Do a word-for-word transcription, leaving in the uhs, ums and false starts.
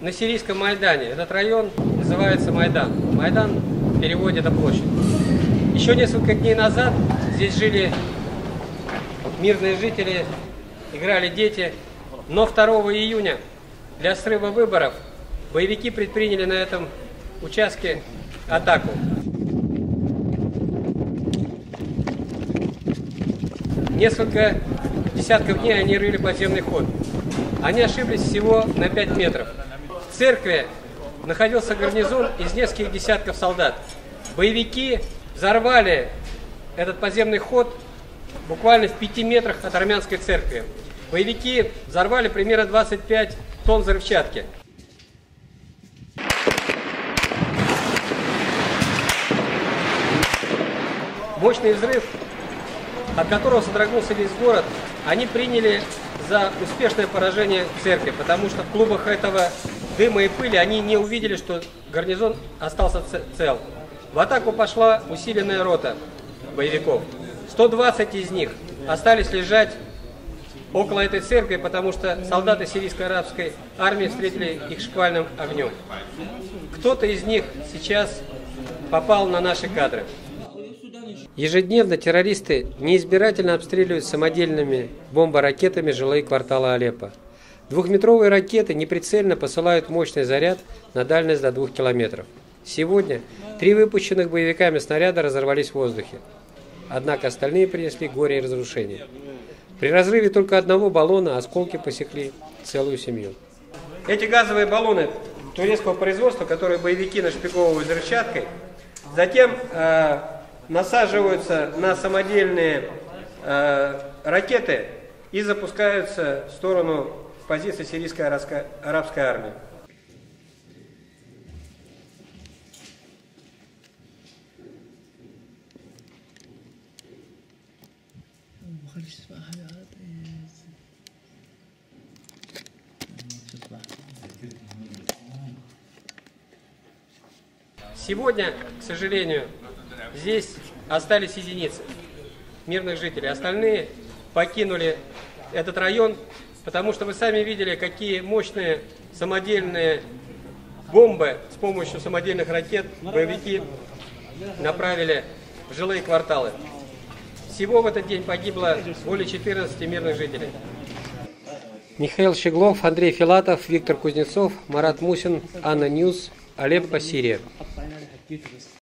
на сирийском Майдане. Этот район называется Майдан. Майдан в переводе это площадь. Еще несколько дней назад здесь жили мирные жители, играли дети. Но второго июня для срыва выборов боевики предприняли на этом участке атаку. Несколько десятков дней они рыли подземный ход. Они ошиблись всего на пять метров. В церкви находился гарнизон из нескольких десятков солдат. Боевики взорвали этот подземный ход буквально в пяти метрах от армянской церкви. Боевики взорвали примерно двадцать пять тонн взрывчатки. Мощный взрыв, от которого содрогнулся весь город, они приняли за успешное поражение церкви, потому что в клубах этого дыма и пыли они не увидели, что гарнизон остался цел. В атаку пошла усиленная рота боевиков. сто двадцать из них остались лежать около этой церкви, потому что солдаты сирийско-арабской армии встретили их шквальным огнем. Кто-то из них сейчас попал на наши кадры. Ежедневно террористы неизбирательно обстреливают самодельными бомборакетами жилые кварталы Алеппо. Двухметровые ракеты неприцельно посылают мощный заряд на дальность до двух километров. Сегодня три выпущенных боевиками снаряда разорвались в воздухе. Однако остальные принесли горе и разрушение. При разрыве только одного баллона осколки посекли целую семью. Эти газовые баллоны турецкого производства, которые боевики нашпиговывают взрывчаткой, затем э, насаживаются на самодельные э, ракеты и запускаются в сторону позиции сирийской арабской армии. Сегодня, к сожалению, здесь остались единицы мирных жителей. Остальные покинули этот район, потому что вы сами видели, какие мощные самодельные бомбы с помощью самодельных ракет боевики направили в жилые кварталы. Всего в этот день погибло более четырнадцати мирных жителей. Михаил Щеглов, Андрей Филатов, Виктор Кузнецов, Марат Мусин, Анна Ньюс, Алеппо, Сирия.